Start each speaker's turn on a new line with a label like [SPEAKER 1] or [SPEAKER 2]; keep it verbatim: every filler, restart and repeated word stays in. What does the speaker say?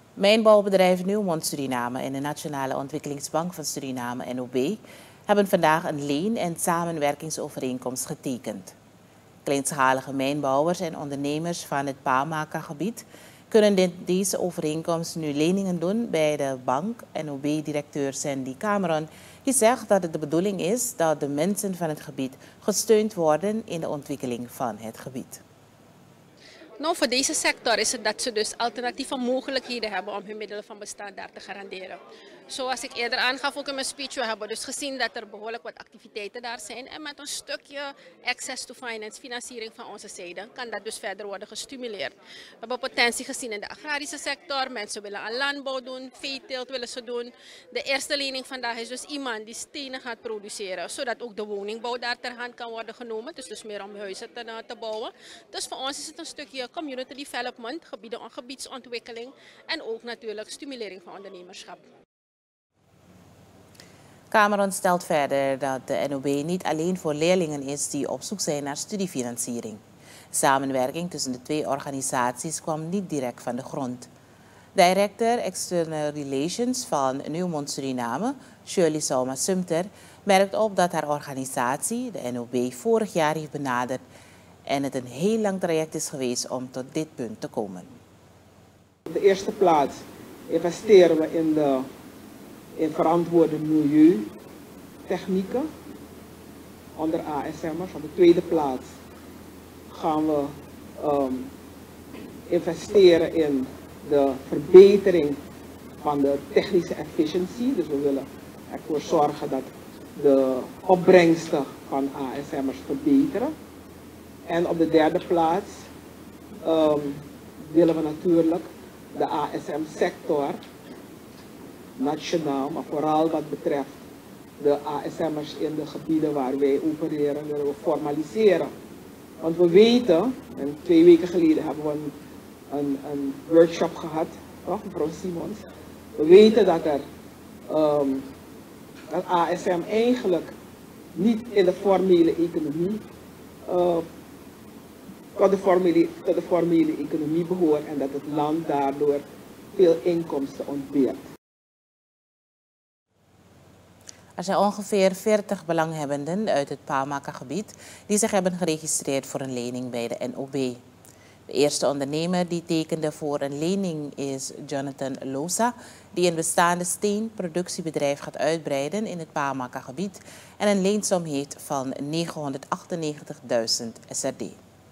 [SPEAKER 1] Mijnbouwbedrijf Newmont Suriname en de Nationale Ontwikkelingsbank van Suriname N O B hebben vandaag een leen- en samenwerkingsovereenkomst getekend. Kleinschalige mijnbouwers en ondernemers van het Pamaka-gebied kunnen dit, deze overeenkomst nu leningen doen bij de bank. N O B-directeur Sandy Cameron die zegt dat het de bedoeling is dat de mensen van het gebied gesteund worden in de ontwikkeling van het gebied.
[SPEAKER 2] Nou, voor deze sector is het dat ze dus alternatieve mogelijkheden hebben om hun middelen van bestaan daar te garanderen. Zoals ik eerder aangaf ook in mijn speech, we hebben dus gezien dat er behoorlijk wat activiteiten daar zijn. En met een stukje access to finance, financiering van onze zijde, kan dat dus verder worden gestimuleerd. We hebben potentie gezien in de agrarische sector. Mensen willen aan landbouw doen, veeteelt willen ze doen. De eerste lening vandaag is dus iemand die stenen gaat produceren, zodat ook de woningbouw daar ter hand kan worden genomen. Dus, dus meer om huizen te, te bouwen. Dus voor ons is het een stukje community development, gebieden, gebiedsontwikkeling en ook natuurlijk stimulering van ondernemerschap.
[SPEAKER 1] Cameron stelt verder dat de N O B niet alleen voor leerlingen is die op zoek zijn naar studiefinanciering. Samenwerking tussen de twee organisaties kwam niet direct van de grond. Director External Relations van Newmont Suriname, Shirley Sauma Sumter, merkt op dat haar organisatie, de N O B, vorig jaar heeft benaderd en het een heel lang traject is geweest om tot dit punt te komen.
[SPEAKER 3] Op de eerste plaats investeren we in, de, in verantwoorde milieutechnieken onder A S M'ers. Op de tweede plaats gaan we um, investeren in de verbetering van de technische efficiëntie. Dus we willen ervoor zorgen dat de opbrengsten van A S M'ers verbeteren. En op de derde plaats um, willen we natuurlijk de A S M-sector, nationaal, maar vooral wat betreft de A S M'ers in de gebieden waar wij opereren, willen we formaliseren. Want we weten, en twee weken geleden hebben we een, een, een workshop gehad, toch, mevrouw Simons. We weten dat er um, dat A S M eigenlijk niet in de formele economie uh, tot de formele, tot de formele economie behoort en dat het land daardoor veel inkomsten ontbeert.
[SPEAKER 1] Er zijn ongeveer veertig belanghebbenden uit het Pamaka-gebied die zich hebben geregistreerd voor een lening bij de N O B. De eerste ondernemer die tekende voor een lening is Jonathan Losa, die een bestaande steenproductiebedrijf gaat uitbreiden in het Pamaka-gebied en een leensom heeft van negenhonderdachtennegentigduizend S R D.